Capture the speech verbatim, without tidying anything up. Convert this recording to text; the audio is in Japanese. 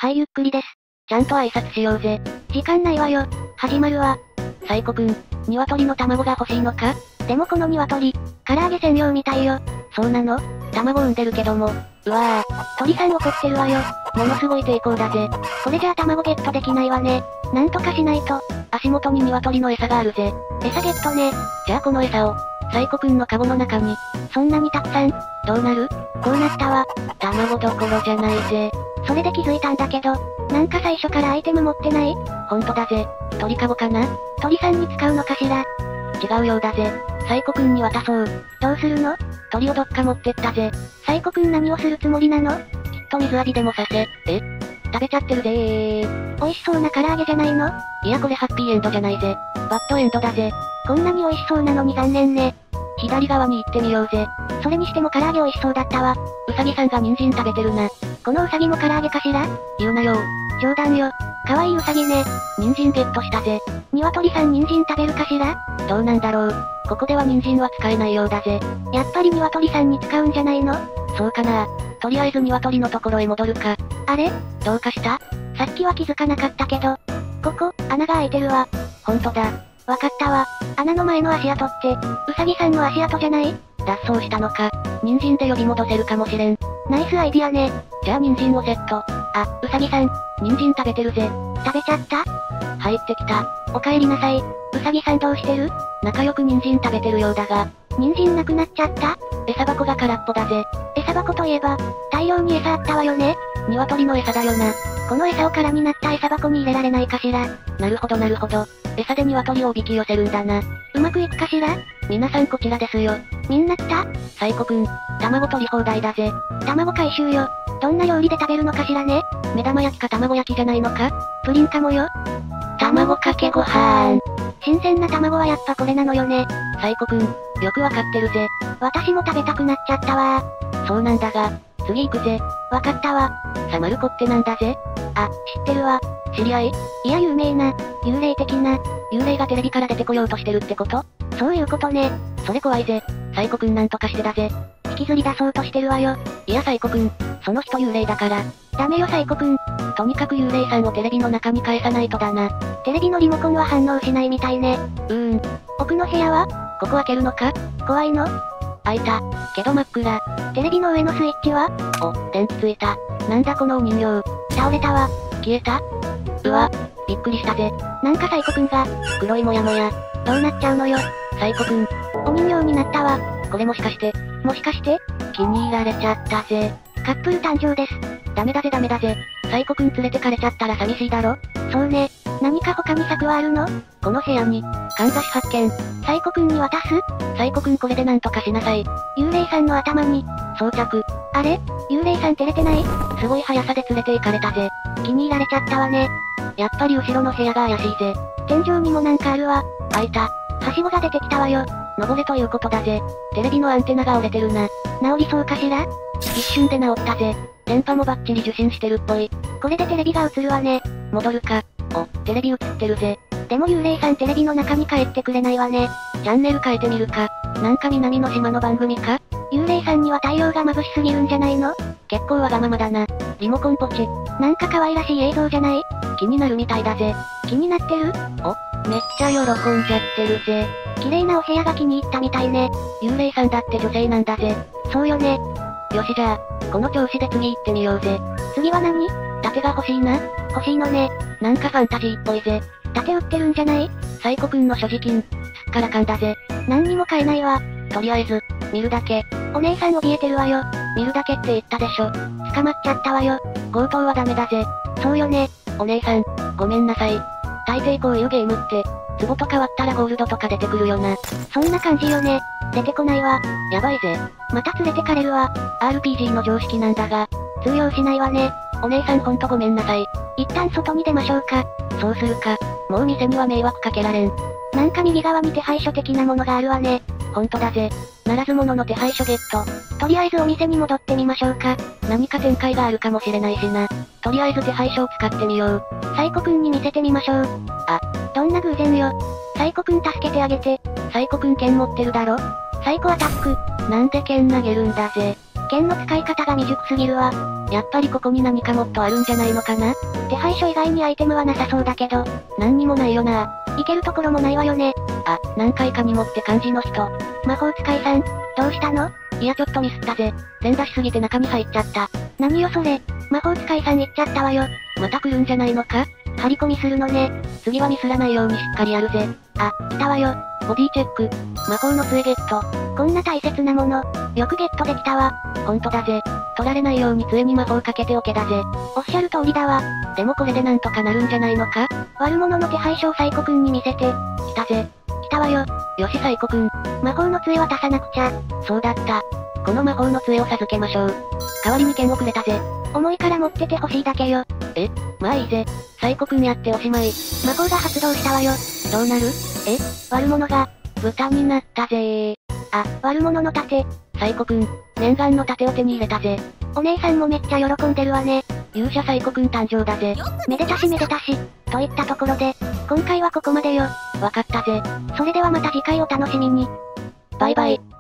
はいゆっくりです。 ちゃんと挨拶しようぜ。 時間ないわよ。始まるわ。 サイコくん、鶏の卵が欲しいのか？ でもこの鶏、唐揚げ専用みたいよ。 そうなの？卵産んでるけども。うわぁ。 鳥さん怒ってるわよ。 ものすごい抵抗だぜ。 これじゃあ卵ゲットできないわね。なんとかしないと。 足元に鶏の餌があるぜ。 餌ゲットね。 じゃあこの餌を、サイコくんのカゴの中に。 そんなにたくさん？ どうなる？ こうなったわ。 卵どころじゃないぜ。 それで気づいたんだけど、なんか最初からアイテム持ってない？ ほんとだぜ。鳥カゴかな？ 鳥さんに使うのかしら？ 違うようだぜ。サイコくんに渡そう。 どうするの？ 鳥をどっか持ってったぜ。 サイコくん何をするつもりなの？ きっと水浴びでもさせ。え？食べちゃってるぜー。 美味しそうな唐揚げじゃないの？ いやこれハッピーエンドじゃないぜ。バッドエンドだぜ。 こんなに美味しそうなのに残念ね。 左側に行ってみようぜ。 それにしても唐揚げ美味しそうだったわ。 うさぎさんが人参食べてるな。 このうさぎも唐揚げかしら？ 言うなよ。 冗談よ。かわいいうさぎね。 人参ゲットしたぜ。 鶏さん人参食べるかしら？ どうなんだろう。ここでは人参は使えないようだぜ。 やっぱり鶏さんに使うんじゃないの？ そうかな。とりあえず鶏のところへ戻るか。 あれ？ どうかした？ さっきは気づかなかったけど。ここ、穴が開いてるわ。 ほんとだ。 わかったわ。穴の前の足跡って、うさぎさんの足跡じゃない？ 脱走したのか。人参で呼び戻せるかもしれん。 ナイスアイディアね。 じゃあ人参をセット。 あ、うさぎさん。 人参食べてるぜ。 食べちゃった？ 入ってきた。 お帰りなさい。うさぎさんどうしてる？ 仲良く人参食べてるようだが。 人参なくなっちゃった？ 餌箱が空っぽだぜ。 餌箱といえば、大量に餌あったわよね。 鶏の餌だよな。 この餌を空になった餌箱に入れられないかしら。 なるほどなるほど。餌で鶏をおびき寄せるんだな。 うまくいくかしら？ 皆さんこちらですよ。 みんな来た？ サイコくん、卵取り放題だぜ。 卵回収よ。どんな料理で食べるのかしらね？ 目玉焼きか卵焼きじゃないのか？ プリンかもよ。 卵かけご飯。 新鮮な卵はやっぱこれなのよね。 サイコくん、よくわかってるぜ。 私も食べたくなっちゃったわー。そうなんだが、次行くぜ。 わかったわ。 サマルコってなんだぜ？ あ、知ってるわ。 知り合い？ いや有名な、幽霊的な。 幽霊がテレビから出てこようとしてるってこと？ そういうことね。 それ怖いぜ。サイコくんなんとかしてだぜ。 引きずり出そうとしてるわよ。 いやサイコくん、その人幽霊だから。 ダメよサイコくん。 とにかく幽霊さんをテレビの中に返さないとだな。 テレビのリモコンは反応しないみたいね。 うーん。 奥の部屋は？ ここ開けるのか？ 怖いの？ 開いた。けど真っ暗。 テレビの上のスイッチは？ お、電気ついた。なんだこのお人形。 倒れたわ。 消えた？うわ、びっくりしたぜ。 なんかサイコくんが、 黒いもやもや。 どうなっちゃうのよ。 サイコくん。 お人形になったわ。 これもしかして。 もしかして？ 気に入られちゃったぜ。 カップル誕生です。 ダメだぜダメだぜ。サイコくん連れてかれちゃったら寂しいだろ？ そうね。何か他に策はあるの？ この部屋に、かんざし発見。 サイコくんに渡す？ サイコくんこれでなんとかしなさい。 幽霊さんの頭に、 装着。 あれ？幽霊さん照れてない？ すごい速さで連れて行かれたぜ。 気に入られちゃったわね。 やっぱり後ろの部屋が怪しいぜ。 天井にもなんかあるわ。 開いた。 はしごが出てきたわよ。 登れということだぜ。テレビのアンテナが折れてるな。 治りそうかしら？ 一瞬で治ったぜ。電波もバッチリ受信してるっぽい。 これでテレビが映るわね。 戻るか。お、テレビ映ってるぜ。 でも幽霊さんテレビの中に帰ってくれないわね。 チャンネル変えてみるか。なんか南の島の番組か？ 幽霊さんには太陽が眩しすぎるんじゃないの？ 結構わがままだな。リモコンポチ。 なんか可愛らしい映像じゃない？ 気になるみたいだぜ。 気になってる？ お、めっちゃ喜んじゃってるぜ。 綺麗なお部屋が気に入ったみたいね。 幽霊さんだって女性なんだぜ。 そうよね。 よしじゃあ、この調子で次行ってみようぜ。 次は何？ 盾が欲しいな。 欲しいのね。 なんかファンタジーっぽいぜ。 盾売ってるんじゃない？ サイコくんの所持金、すっからかんだぜ。 何にも買えないわ。 とりあえず、見るだけ。 お姉さん怯えてるわよ。 見るだけって言ったでしょ。 捕まっちゃったわよ。 強盗はダメだぜ。 そうよね。 お姉さん、ごめんなさい。大抵こういうゲームって、壺とか割ったらゴールドとか出てくるよな。 そんな感じよね。出てこないわ。 やばいぜ。 また連れてかれるわ。 アールピージー の常識なんだが、 通用しないわね。 お姉さんほんとごめんなさい。 一旦外に出ましょうか。 そうするか。もう店には迷惑かけられん。 なんか右側に手配書的なものがあるわね。 ほんとだぜ。ならず者の手配書ゲット。 とりあえずお店に戻ってみましょうか。 何か展開があるかもしれないしな。とりあえず手配書を使ってみよう。 サイコくんに見せてみましょう。 あ、 どんな偶然よ。サイコくん助けてあげて。 サイコくん剣持ってるだろ？ サイコアタック。 なんで剣投げるんだぜ。 剣の使い方が未熟すぎるわ。 やっぱりここに何かもっとあるんじゃないのかな？ 手配書以外にアイテムはなさそうだけど。 何にもないよな。 行けるところもないわよね。 あ、何回かにもって感じの人。 魔法使いさん、どうしたの？ いやちょっとミスったぜ。連打しすぎて中に入っちゃった。 何よそれ。魔法使いさん行っちゃったわよ。 また来るんじゃないのか？ 張り込みするのね。 次はミスらないようにしっかりやるぜ。 あ、来たわよ。 ボディチェック。魔法の杖ゲット。 こんな大切なもの、よくゲットできたわ。 ほんとだぜ。取られないように杖に魔法かけておけだぜ。 おっしゃる通りだわ。 でもこれでなんとかなるんじゃないのか？ 悪者の手配書をサイコくんに見せて。 来たぜ。 来たわよ。 よしサイコくん。 魔法の杖渡さなくちゃ。 そうだった。この魔法の杖を授けましょう。代わりに剣をくれたぜ。 重いから持っててほしいだけよ。 え、まあいいぜ。サイコくんやっておしまい。 魔法が発動したわよ。 どうなる？ え、悪者が、 豚になったぜー。 あ、悪者の盾。 サイコくん、念願の盾を手に入れたぜ。 お姉さんもめっちゃ喜んでるわね。 勇者サイコくん誕生だぜ。 めでたしめでたし。といったところで、今回はここまでよ。 わかったぜ。 それではまた次回お楽しみに。 バイバイ。